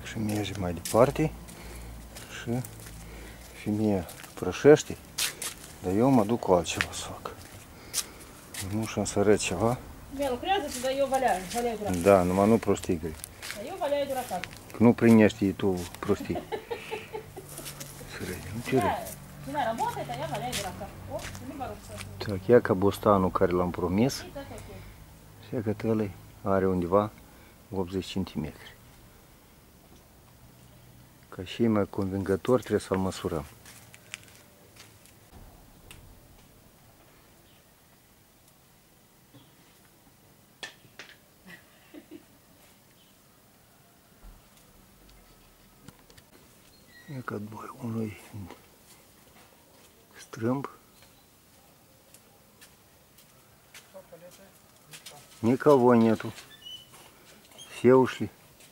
Și mergem mai departe. Și femeia prășește. Dar eu mă duc cu altceva să fac. Nu și-am să arăt ceva. Mie lucrează, dar eu valeai duracat. Da, numai nu prostii, Gri. Dar eu valeai duracat. Că nu primești tu prostii. Să râde, nu ce râde. Cine работает, а я валяю дурака. О, nu mă rog să... Так, ia ca bostanul care l-am promis. Și ia că ăla are undeva 80 cm. Ca și mai convingător trebuie să-l măsurăm. Ia că doi, unul strâmb. Никого нету. Все ушли.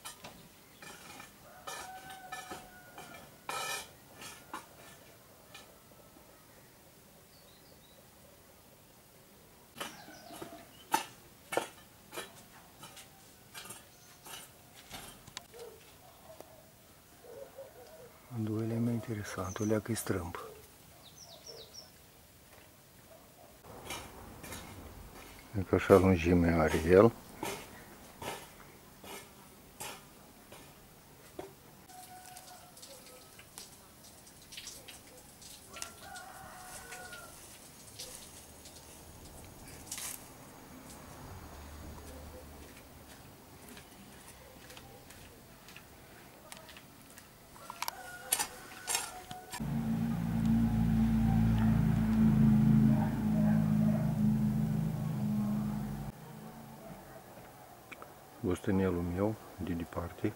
Doilea mai interesant, o leacă-i strâmb. Că așa lungime are el. Bostănelul meu, de departe.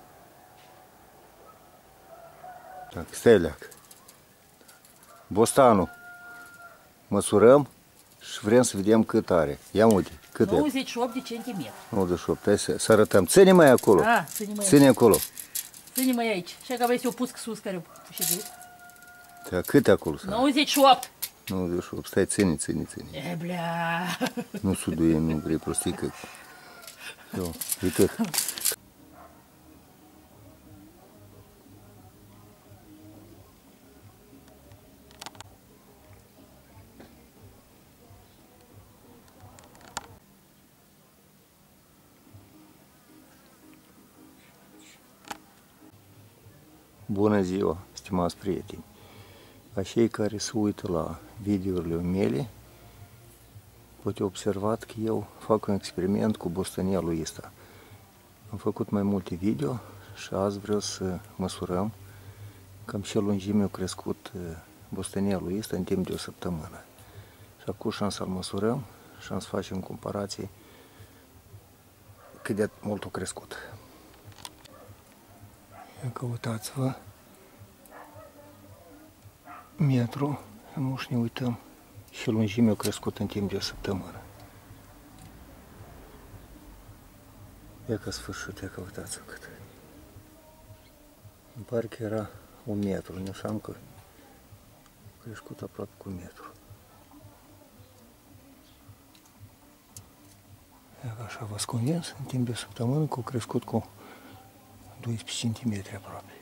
Так, stai leac. Bostanul. Măsurăm și vrem să vedem cât are. Ia uite, cât 98 de centimetri. 98, hai să arătăm. Ține mai acolo. Da, ține mai Ține acolo. Ține mai aici. Și că aveți o puscă sus care și de. Da, cât acolo? 98. 98, stai, ține. E, blea. Nu suduie, nu vrei prostii că... Eu, uite. Bună ziua, stimați prieteni! A cei care se uită la videourile mele, poate observat că eu fac un experiment cu bostanelul ăsta. Am făcut mai multe video și azi vreau să măsurăm cam ce lungime a crescut bostanelul ăsta în timp de o săptămână. Și acum și am să-l măsurăm și am să facem comparație cât de mult a crescut. Căutați-vă metru, nu și ne uităm și lungimea a crescut în timp de o săptămână. Ia ca sfârșit, ia căutați-vă cât. Îmi pare că era 1 metru, ne șam că a crescut aproape cu 1 metru. Ia că așa v-ați convins, în timp de o săptămână că a crescut cu 12 cm aproape.